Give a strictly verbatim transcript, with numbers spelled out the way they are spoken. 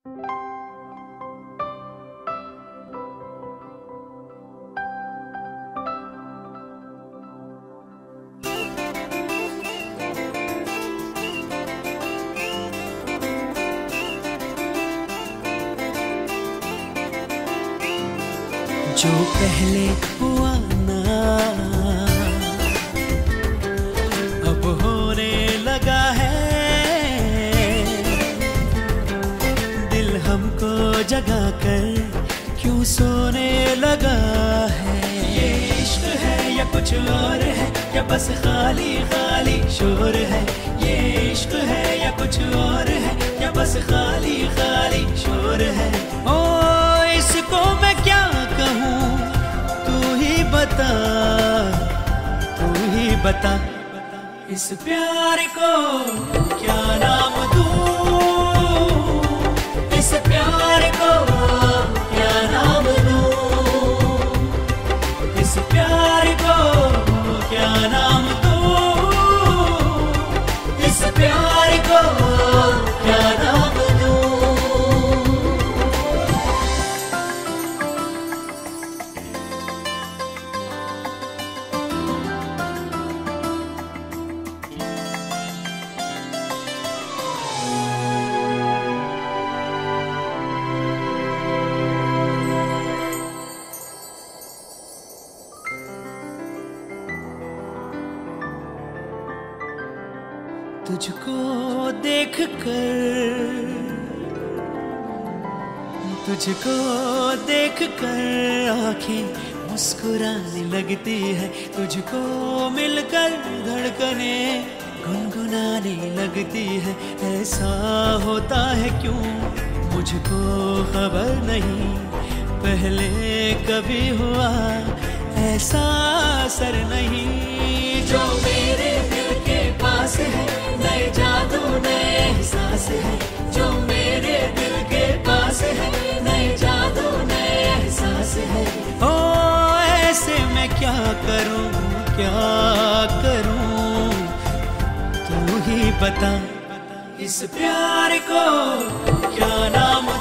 जो पहले हुआ ना अब होने लगा है, दिल हमको जगा कर क्यों सोने लगा है। ये इश्क है या कुछ और है, या बस खाली खाली शोर है। ये इश्क है या कुछ और है, या बस खाली खाली शोर है। ओ इसको मैं क्या कहूँ, तू ही बता, तू ही बता। इस प्यार को क्या नाम दूँ, इस प्यार को क्या नाम दूँ, इस प्यार को क्या नाम दूँ, इस प्यार को क्या नाम दूँ। तुझको देख कर, तुझको देख कर आँखें मुस्कुराने लगती है। तुझको मिलकर धड़कने गुनगुनाने लगती है। ऐसा होता है क्यों मुझको खबर नहीं, पहले कभी हुआ ऐसा असर नहीं। जो मेरे दिल के पास है, नए जादू नए एहसास है। जो मेरे दिल के पास है, नए जादू नए एहसास है। ओ ऐसे मैं क्या करूं, क्या करूं, तू ही बता। इस प्यार को क्या नाम